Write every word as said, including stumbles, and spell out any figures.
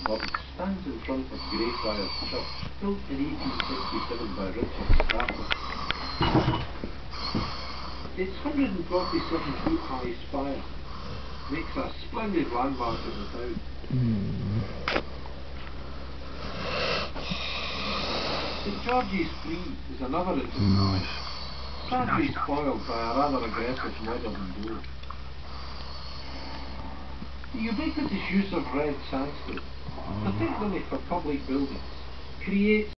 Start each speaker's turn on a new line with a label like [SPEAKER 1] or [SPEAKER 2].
[SPEAKER 1] Bobby stands in front of Greyfriars Church, built in eighteen sixty-seven by Richard Stafford. Its one hundred forty-seven foot high spire makes a splendid landmark in the town.
[SPEAKER 2] Mm.
[SPEAKER 1] Saint George's Free is another interesting
[SPEAKER 2] Nice.
[SPEAKER 1] one, sadly spoiled by a rather aggressive modern build. The ubiquitous use of red sandstone, particularly for public buildings, creates